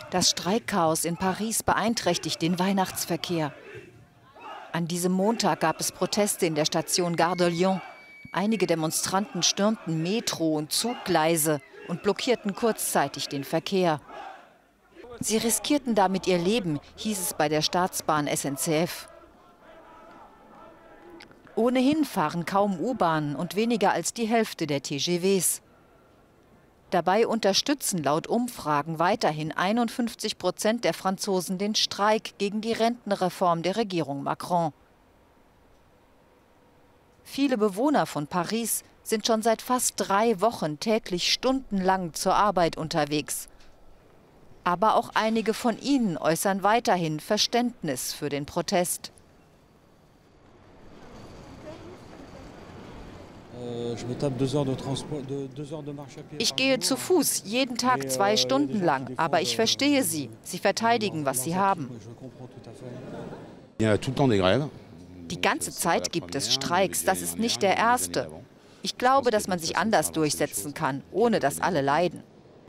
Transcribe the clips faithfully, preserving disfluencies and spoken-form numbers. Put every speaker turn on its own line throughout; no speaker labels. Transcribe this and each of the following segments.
Das Streikchaos in Paris beeinträchtigt den Weihnachtsverkehr. An diesem Montag gab es Proteste in der Station Gare de Lyon. Einige Demonstranten stürmten Metro- und Zuggleise und blockierten kurzzeitig den Verkehr. Sie riskierten damit ihr Leben, hieß es bei der Staatsbahn S N C F. Ohnehin fahren kaum U-Bahnen und weniger als die Hälfte der T G Vs. Dabei unterstützen laut Umfragen weiterhin einundfünfzig Prozent der Franzosen den Streik gegen die Rentenreform der Regierung Macron. Viele Bewohner von Paris sind schon seit fast drei Wochen täglich stundenlang zur Arbeit unterwegs. Aber auch einige von ihnen äußern weiterhin Verständnis für den Protest. Ich gehe zu Fuß, jeden Tag zwei Stunden lang, aber ich verstehe sie. Sie verteidigen, was sie haben. Die ganze Zeit gibt es Streiks, das ist nicht der erste. Ich glaube, dass man sich anders durchsetzen kann, ohne dass alle leiden.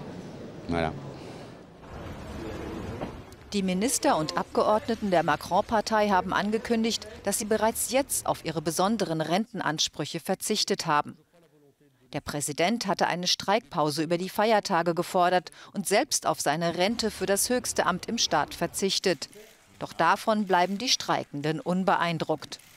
Die Minister und Abgeordneten der Macron-Partei haben angekündigt, dass sie bereits jetzt auf ihre besonderen Rentenansprüche verzichtet haben. Der Präsident hatte eine Streikpause über die Feiertage gefordert und selbst auf seine Rente für das höchste Amt im Staat verzichtet. Doch davon bleiben die Streikenden unbeeindruckt.